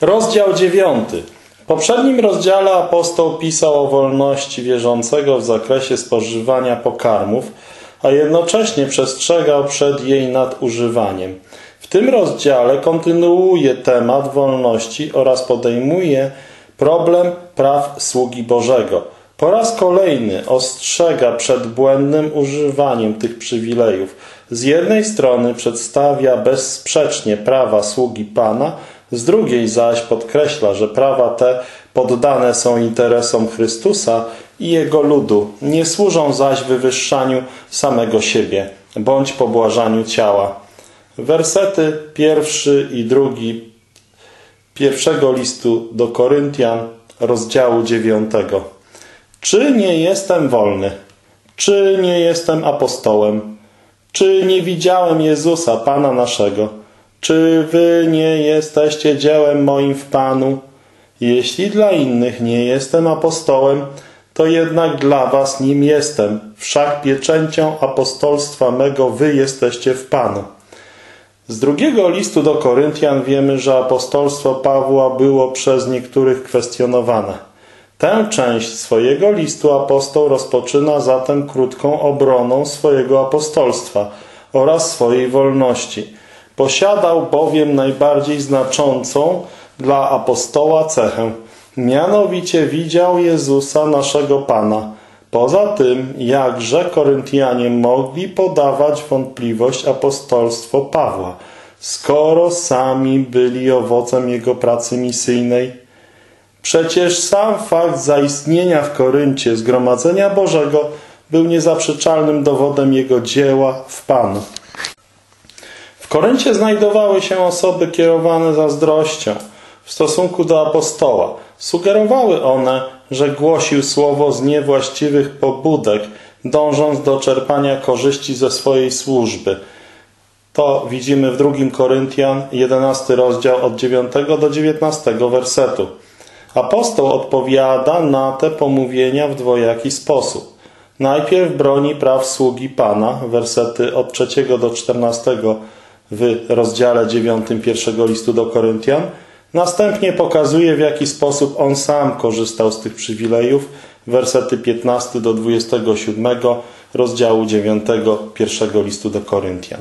Rozdział 9. W poprzednim rozdziale apostoł pisał o wolności wierzącego w zakresie spożywania pokarmów, a jednocześnie przestrzegał przed jej nadużywaniem. W tym rozdziale kontynuuje temat wolności oraz podejmuje problem praw sługi Bożego. Po raz kolejny ostrzega przed błędnym używaniem tych przywilejów. Z jednej strony przedstawia bezsprzecznie prawa sługi Pana, z drugiej zaś podkreśla, że prawa te poddane są interesom Chrystusa i Jego ludu, nie służą zaś wywyższaniu samego siebie, bądź pobłażaniu ciała. Wersety 1 i 2 pierwszego listu do Koryntian, rozdziału 9. Czy nie jestem wolny? Czy nie jestem apostołem? Czy nie widziałem Jezusa, Pana naszego? Czy wy nie jesteście dziełem moim w Panu? Jeśli dla innych nie jestem apostołem, to jednak dla was nim jestem. Wszak pieczęcią apostolstwa mego wy jesteście w Panu. Z drugiego listu do Koryntian wiemy, że apostolstwo Pawła było przez niektórych kwestionowane. Tę część swojego listu apostoł rozpoczyna zatem krótką obroną swojego apostolstwa oraz swojej wolności. Posiadał bowiem najbardziej znaczącą dla apostoła cechę. Mianowicie widział Jezusa, naszego Pana. Poza tym, jakże Koryntianie mogli podawać wątpliwość apostolstwo Pawła, skoro sami byli owocem jego pracy misyjnej? Przecież sam fakt zaistnienia w Koryncie zgromadzenia Bożego był niezaprzeczalnym dowodem jego dzieła w Panu. W Koryncie znajdowały się osoby kierowane zazdrością w stosunku do apostoła. Sugerowały one, że głosił słowo z niewłaściwych pobudek, dążąc do czerpania korzyści ze swojej służby. To widzimy w 2 Koryntian, 11 rozdział od 9 do 19 wersetu. Apostoł odpowiada na te pomówienia w dwojaki sposób. Najpierw broni praw sługi Pana, wersety od 3 do 14 w rozdziale 9 pierwszego listu do Koryntian. Następnie pokazuje, w jaki sposób on sam korzystał z tych przywilejów, wersety 15 do 27 rozdziału 9 pierwszego listu do Koryntian.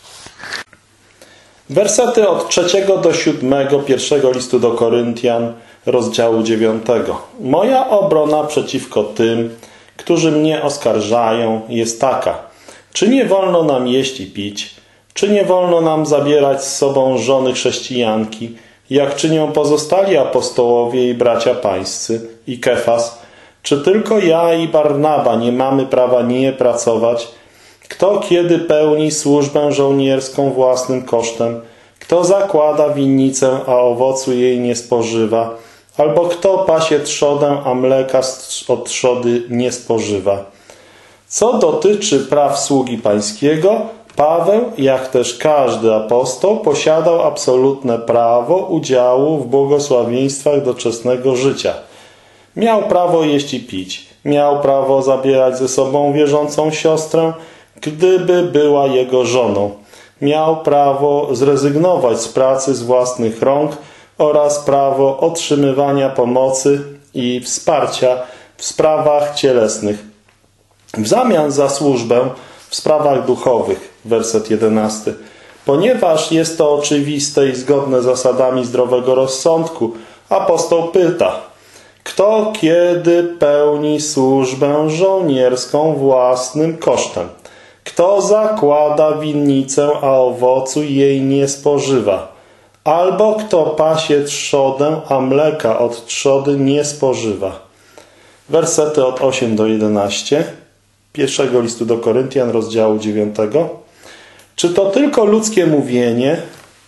Wersety od 3 do 7 pierwszego listu do Koryntian, rozdziału 9. Moja obrona przeciwko tym, którzy mnie oskarżają, jest taka. Czy nie wolno nam jeść i pić? Czy nie wolno nam zabierać z sobą żony chrześcijanki, jak czynią pozostali apostołowie i bracia pańscy i Kefas? Czy tylko ja i Barnaba nie mamy prawa nie pracować? Kto kiedy pełni służbę żołnierską własnym kosztem? Kto zakłada winnicę, a owocu jej nie spożywa? Albo kto pasie trzodę, a mleka od trzody nie spożywa? Co dotyczy praw sługi pańskiego, Paweł, jak też każdy apostoł, posiadał absolutne prawo udziału w błogosławieństwach doczesnego życia. Miał prawo jeść i pić. Miał prawo zabierać ze sobą wierzącą siostrę, gdyby była jego żoną. Miał prawo zrezygnować z pracy z własnych rąk oraz prawo otrzymywania pomocy i wsparcia w sprawach cielesnych. W zamian za służbę w sprawach duchowych, werset 11. Ponieważ jest to oczywiste i zgodne z zasadami zdrowego rozsądku, apostoł pyta, kto kiedy pełni służbę żołnierską własnym kosztem? Kto zakłada winnicę, a owocu jej nie spożywa? Albo kto pasie trzodę, a mleka od trzody nie spożywa? Wersety od 8 do 11 pierwszego listu do Koryntian, rozdziału 9. Czy to tylko ludzkie mówienie?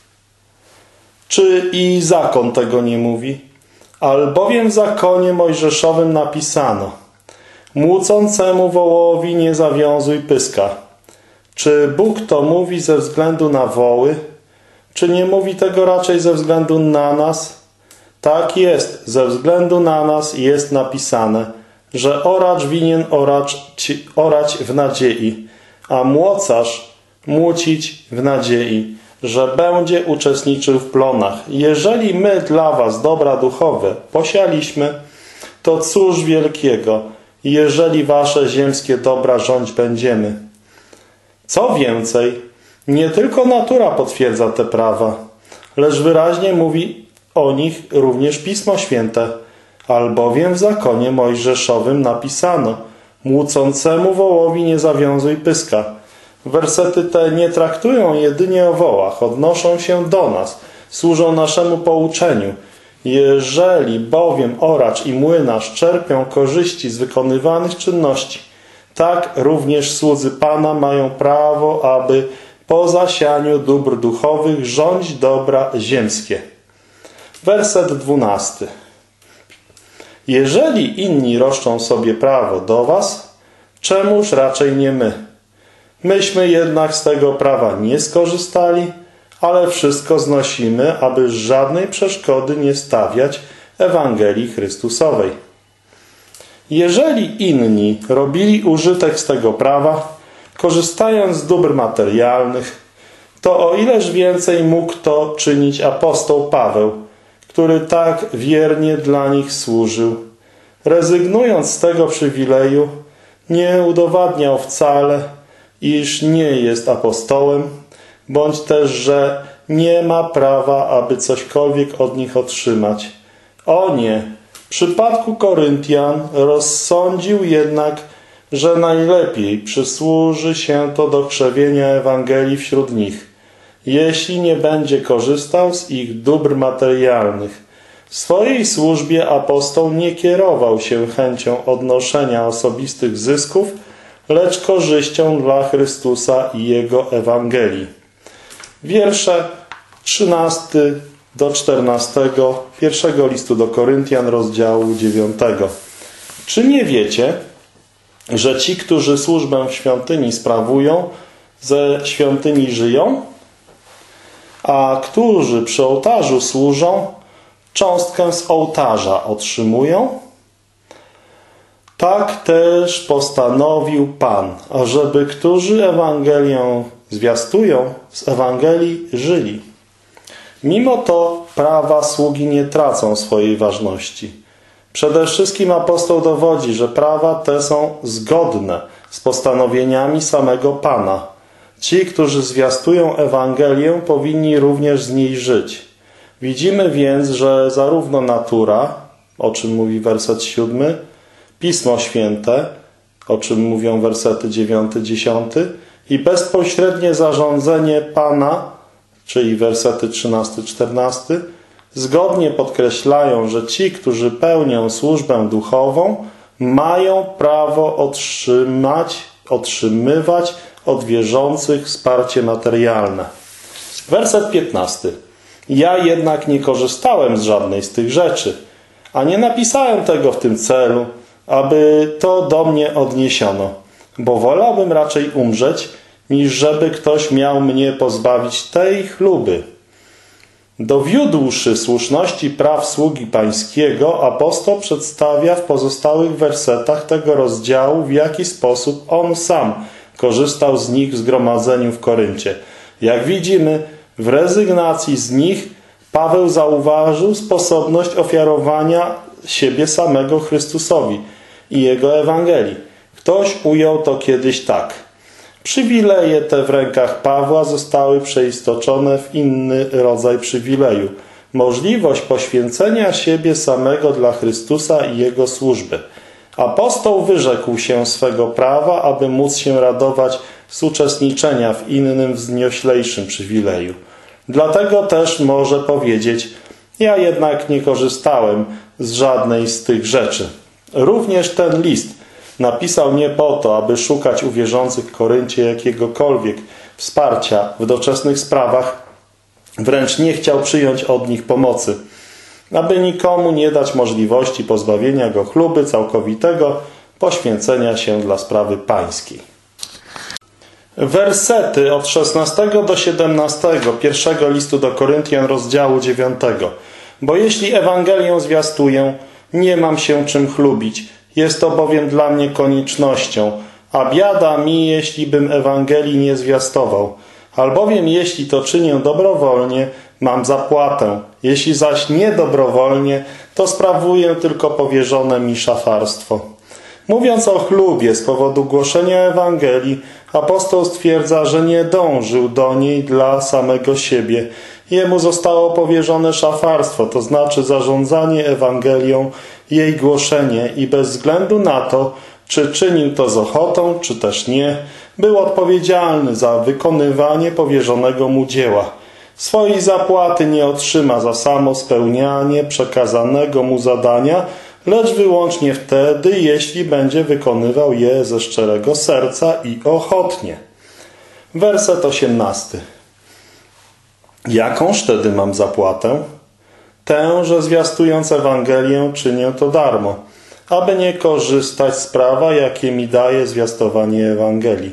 Czy i zakon tego nie mówi? Albowiem w zakonie mojżeszowym napisano: młócącemu wołowi nie zawiązuj pyska. Czy Bóg to mówi ze względu na woły? Czy nie mówi tego raczej ze względu na nas? Tak jest, ze względu na nas jest napisane, że oracz winien orać w nadziei, a młocarz młócić w nadziei. że będzie uczestniczył w plonach. Jeżeli my dla was dobra duchowe posialiśmy, to cóż wielkiego, jeżeli wasze ziemskie dobra rządź będziemy. Co więcej, nie tylko natura potwierdza te prawa, lecz wyraźnie mówi o nich również Pismo Święte, albowiem w zakonie mojżeszowym napisano: młócącemu wołowi nie zawiązuj pyska. Wersety te nie traktują jedynie o wołach, odnoszą się do nas, służą naszemu pouczeniu. Jeżeli bowiem oracz i młynarz czerpią korzyści z wykonywanych czynności, tak również słudzy Pana mają prawo, aby po zasianiu dóbr duchowych rządzić dobra ziemskie. Werset 12. Jeżeli inni roszczą sobie prawo do was, czemuż raczej nie my? Myśmy jednak z tego prawa nie skorzystali, ale wszystko znosimy, aby żadnej przeszkody nie stawiać Ewangelii Chrystusowej. Jeżeli inni robili użytek z tego prawa, korzystając z dóbr materialnych, to o ileż więcej mógł to czynić apostoł Paweł, który tak wiernie dla nich służył. Rezygnując z tego przywileju, nie udowadniał wcale, iż nie jest apostołem, bądź też, że nie ma prawa, aby cośkolwiek od nich otrzymać. O nie! W przypadku Koryntian rozsądził jednak, że najlepiej przysłuży się to do krzewienia Ewangelii wśród nich, jeśli nie będzie korzystał z ich dóbr materialnych. W swojej służbie apostoł nie kierował się chęcią odnoszenia osobistych zysków, lecz korzyścią dla Chrystusa i Jego Ewangelii. Wiersze 13 do 14 pierwszego listu do Koryntian, rozdziału 9. Czy nie wiecie, że ci, którzy służbę w świątyni sprawują, ze świątyni żyją? A którzy przy ołtarzu służą, cząstkę z ołtarza otrzymują? Tak też postanowił Pan, ażeby którzy Ewangelię zwiastują, z Ewangelii żyli. Mimo to prawa sługi nie tracą swojej ważności. Przede wszystkim apostoł dowodzi, że prawa te są zgodne z postanowieniami samego Pana. Ci, którzy zwiastują Ewangelię, powinni również z niej żyć. Widzimy więc, że zarówno natura, o czym mówi werset 7, Pismo Święte, o czym mówią wersety 9-10, i bezpośrednie zarządzenie Pana, czyli wersety 13-14, zgodnie podkreślają, że ci, którzy pełnią służbę duchową, mają prawo otrzymywać od wierzących wsparcie materialne. Werset 15. Ja jednak nie korzystałem z żadnej z tych rzeczy, a nie napisałem tego w tym celu, aby to do mnie odniesiono, bo wolałbym raczej umrzeć, niż żeby ktoś miał mnie pozbawić tej chluby. Dowiódłszy słuszności praw sługi pańskiego, apostoł przedstawia w pozostałych wersetach tego rozdziału, w jaki sposób on sam korzystał z nich w zgromadzeniu w Koryncie. Jak widzimy, w rezygnacji z nich Paweł zauważył sposobność ofiarowania siebie samego Chrystusowi i Jego Ewangelii. Ktoś ujął to kiedyś tak. Przywileje te w rękach Pawła zostały przeistoczone w inny rodzaj przywileju. Możliwość poświęcenia siebie samego dla Chrystusa i Jego służby. Apostoł wyrzekł się swego prawa, aby móc się radować z uczestniczenia w innym, wznioślejszym przywileju. Dlatego też może powiedzieć: ja jednak nie korzystałem z żadnej z tych rzeczy. Również ten list napisał nie po to, aby szukać u wierzących w Koryncie jakiegokolwiek wsparcia w doczesnych sprawach, wręcz nie chciał przyjąć od nich pomocy, aby nikomu nie dać możliwości pozbawienia go chluby całkowitego poświęcenia się dla sprawy pańskiej. Wersety od 16 do 17 pierwszego listu do Koryntian, rozdziału 9. Bo jeśli Ewangelię zwiastuję, nie mam się czym chlubić. Jest to bowiem dla mnie koniecznością, a biada mi, jeśli bym Ewangelii nie zwiastował. Albowiem jeśli to czynię dobrowolnie, mam zapłatę. Jeśli zaś nie dobrowolnie, to sprawuję tylko powierzone mi szafarstwo. Mówiąc o chlubie z powodu głoszenia Ewangelii, apostoł stwierdza, że nie dążył do niej dla samego siebie. Jemu zostało powierzone szafarstwo, to znaczy zarządzanie Ewangelią, jej głoszenie i bez względu na to, czy czynił to z ochotą, czy też nie, był odpowiedzialny za wykonywanie powierzonego mu dzieła. Swojej zapłaty nie otrzyma za samo spełnianie przekazanego mu zadania, lecz wyłącznie wtedy, jeśli będzie wykonywał je ze szczerego serca i ochotnie. Werset 18. Jakąż wtedy mam zapłatę? Tę, że zwiastując Ewangelię czynię to darmo, aby nie korzystać z prawa, jakie mi daje zwiastowanie Ewangelii.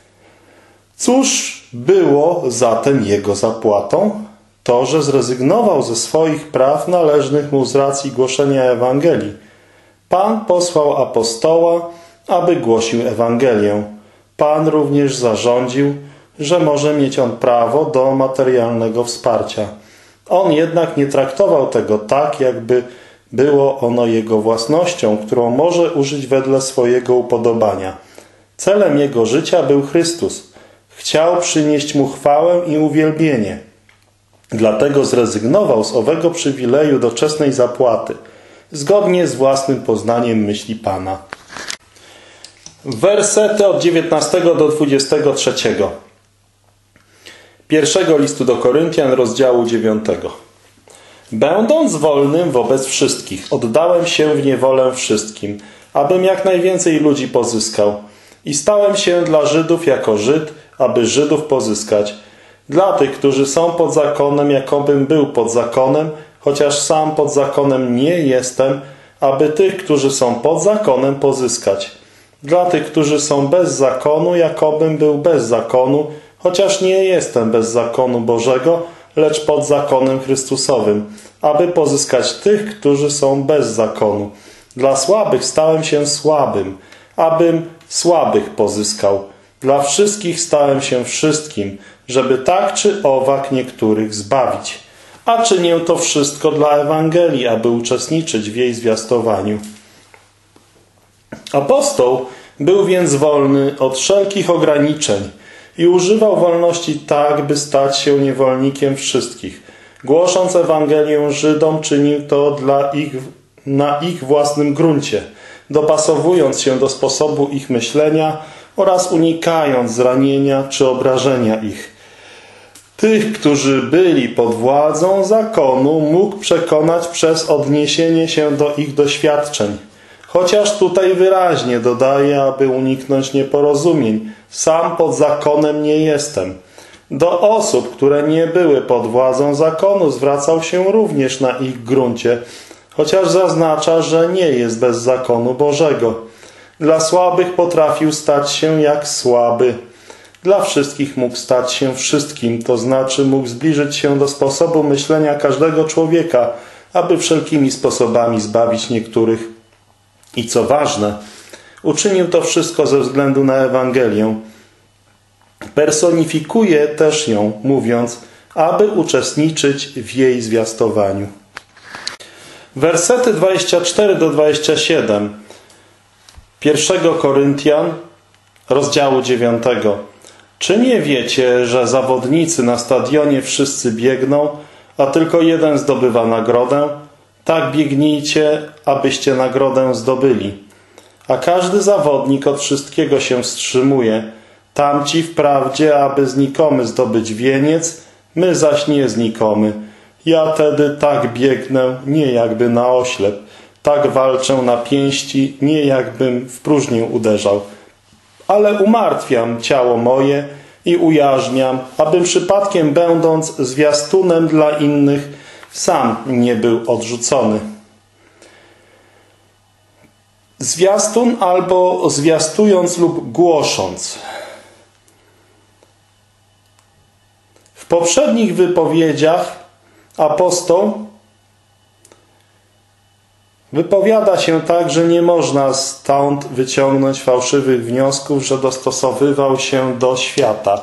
Cóż było zatem jego zapłatą? To, że zrezygnował ze swoich praw należnych mu z racji głoszenia Ewangelii. Pan posłał apostoła, aby głosił Ewangelię. Pan również zarządził, że może mieć on prawo do materialnego wsparcia. On jednak nie traktował tego tak, jakby było ono jego własnością, którą może użyć wedle swojego upodobania. Celem jego życia był Chrystus. Chciał przynieść mu chwałę i uwielbienie. Dlatego zrezygnował z owego przywileju doczesnej zapłaty, zgodnie z własnym poznaniem myśli Pana. Wersety od 19 do 23. Pierwszego listu do Koryntian, rozdziału 9. Będąc wolnym wobec wszystkich, oddałem się w niewolę wszystkim, abym jak najwięcej ludzi pozyskał. I stałem się dla Żydów jako Żyd, aby Żydów pozyskać. Dla tych, którzy są pod zakonem, jakobym był pod zakonem, chociaż sam pod zakonem nie jestem, aby tych, którzy są pod zakonem, pozyskać. Dla tych, którzy są bez zakonu, jakobym był bez zakonu, chociaż nie jestem bez zakonu Bożego, lecz pod zakonem Chrystusowym, aby pozyskać tych, którzy są bez zakonu. Dla słabych stałem się słabym, abym słabych pozyskał. Dla wszystkich stałem się wszystkim, żeby tak czy owak niektórych zbawić. A czynię to wszystko dla Ewangelii, aby uczestniczyć w jej zwiastowaniu. Apostoł był więc wolny od wszelkich ograniczeń i używał wolności tak, by stać się niewolnikiem wszystkich. Głosząc Ewangelię Żydom, czynił to na ich własnym gruncie, dopasowując się do sposobu ich myślenia oraz unikając zranienia czy obrażenia ich. Tych, którzy byli pod władzą zakonu, mógł przekonać przez odniesienie się do ich doświadczeń. Chociaż tutaj wyraźnie dodaje, aby uniknąć nieporozumień. Sam pod zakonem nie jestem. Do osób, które nie były pod władzą zakonu, zwracał się również na ich gruncie, chociaż zaznacza, że nie jest bez zakonu Bożego. Dla słabych potrafił stać się jak słaby. Dla wszystkich mógł stać się wszystkim, to znaczy mógł zbliżyć się do sposobu myślenia każdego człowieka, aby wszelkimi sposobami zbawić niektórych. I co ważne, uczynił to wszystko ze względu na Ewangelię. Personifikuje też ją, mówiąc, aby uczestniczyć w jej zwiastowaniu. Wersety 24 do 27 1 Koryntian, rozdziału 9. Czy nie wiecie, że zawodnicy na stadionie wszyscy biegną, a tylko jeden zdobywa nagrodę? Tak biegnijcie, abyście nagrodę zdobyli. A każdy zawodnik od wszystkiego się wstrzymuje. Tamci wprawdzie, aby znikomy zdobyć wieniec, my zaś nie znikomy. Ja tedy tak biegnę, nie jakby na oślep. Tak walczę na pięści, nie jakbym w próżnię uderzał. Ale umartwiam ciało moje i ujarzmiam, abym przypadkiem będąc zwiastunem dla innych, sam nie był odrzucony. Zwiastun albo zwiastując lub głosząc. W poprzednich wypowiedziach apostoł wypowiada się tak, że nie można stąd wyciągnąć fałszywych wniosków, że dostosowywał się do świata.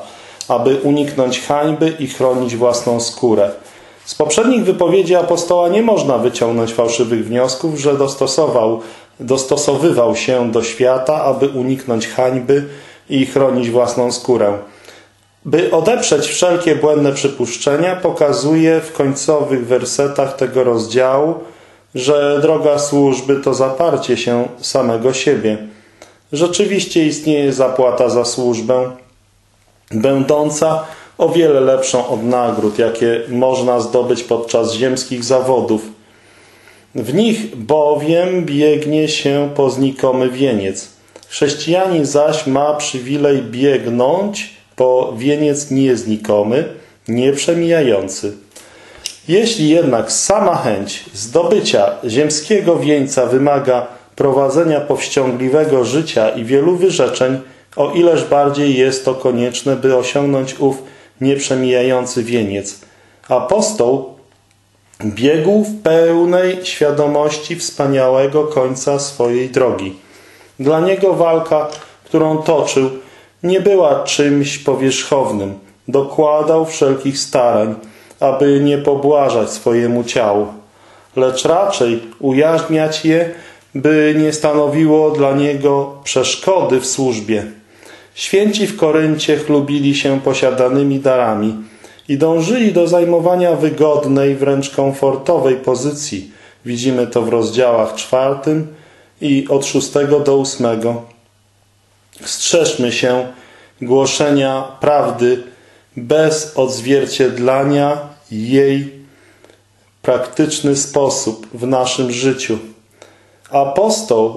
aby uniknąć hańby i chronić własną skórę. Z poprzednich wypowiedzi apostoła nie można wyciągnąć fałszywych wniosków, że dostosowywał się do świata, aby uniknąć hańby i chronić własną skórę. By odeprzeć wszelkie błędne przypuszczenia, pokazuje w końcowych wersetach tego rozdziału, że droga służby to zaparcie się samego siebie. Rzeczywiście istnieje zapłata za służbę, będąca o wiele lepszą od nagród, jakie można zdobyć podczas ziemskich zawodów. W nich bowiem biegnie się po znikomy wieniec. Chrześcijanin zaś ma przywilej biegnąć po wieniec nieznikomy, nieprzemijający. Jeśli jednak sama chęć zdobycia ziemskiego wieńca wymaga prowadzenia powściągliwego życia i wielu wyrzeczeń, o ileż bardziej jest to konieczne, by osiągnąć ów nieprzemijający wieniec. Apostoł biegł w pełnej świadomości wspaniałego końca swojej drogi. Dla niego walka, którą toczył, nie była czymś powierzchownym. Dokładał wszelkich starań, aby nie pobłażać swojemu ciału, lecz raczej ujarzmiać je, by nie stanowiło dla niego przeszkody w służbie. Święci w Koryncie chlubili się posiadanymi darami i dążyli do zajmowania wygodnej, wręcz komfortowej pozycji. Widzimy to w rozdziałach 4 i od 6 do 8. Strzeżmy się głoszenia prawdy bez odzwierciedlania jej praktyczny sposób w naszym życiu. Apostoł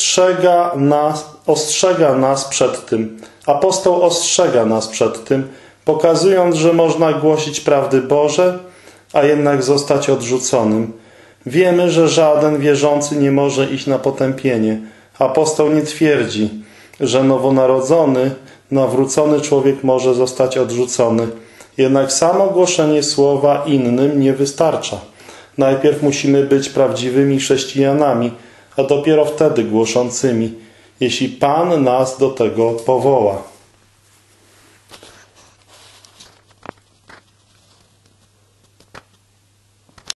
ostrzega nas przed tym. Apostoł ostrzega nas przed tym, pokazując, że można głosić prawdy Boże, a jednak zostać odrzuconym. Wiemy, że żaden wierzący nie może iść na potępienie. Apostoł nie twierdzi, że nowonarodzony, nawrócony człowiek może zostać odrzucony. Jednak samo głoszenie słowa innym nie wystarcza. Najpierw musimy być prawdziwymi chrześcijanami, a dopiero wtedy głoszącymi, jeśli Pan nas do tego powoła.